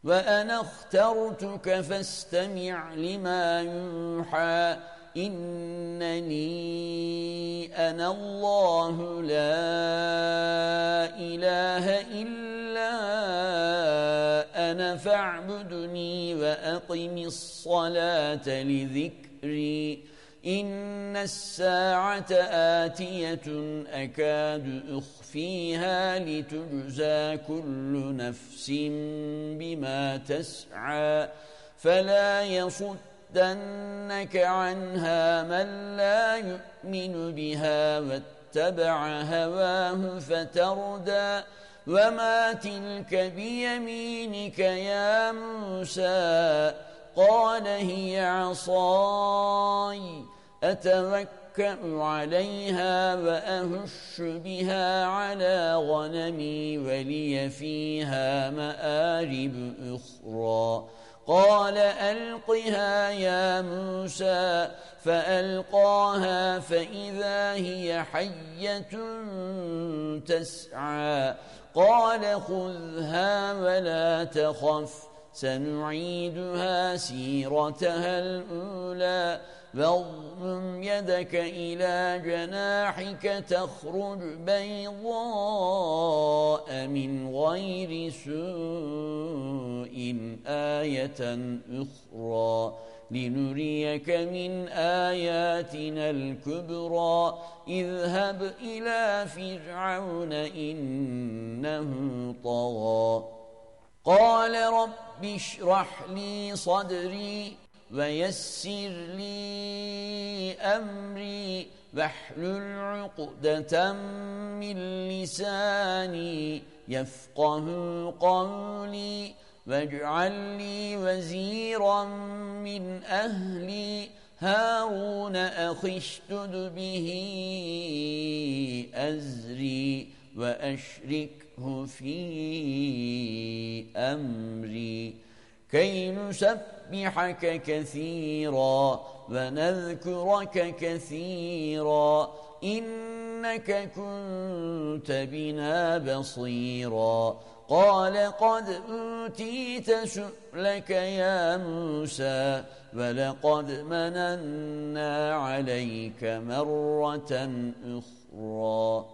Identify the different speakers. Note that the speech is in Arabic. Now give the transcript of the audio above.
Speaker 1: وأنا اخترتك فاستمع لما يوحى إنني أنا الله لا إله إلا أنا فاعبدني وأقم الصلاة لذكري إن الساعة آتية أكاد أخفيها لتجزى كل نفس بما تسعى فلا يصدنك عنها من لا يؤمن بها واتبع هواه فتردى وما تلك بيمينك يا موسى قال هي عصاي أتوكأ عليها وأهش بها على غنمي ولي فيها مآرب أخرى قال ألقها يا موسى فألقاها فإذا هي حية تسعى قال خذها ولا تخف سنعيدها سيرتها الأولى واضم يدك إلى جناحك تخرج بيضاء من غير سوء آية أخرى لنريك من آياتنا الكبرى اذهب إلى فرعون إنه طغى قال رب اشرح لي صدري ويسر لي أمري واحلل عقدة من لساني يفقه قولي واجعل لي وزيرا من أهلي هارون أخي اشدد به أزري وأشركه في أمري كي نسبحك كثيرا ونذكرك كثيرا إنك كنت بنا بصيرا قال قد أوتيت سؤلك يا موسى ولقد مننا عليك مرة أخرى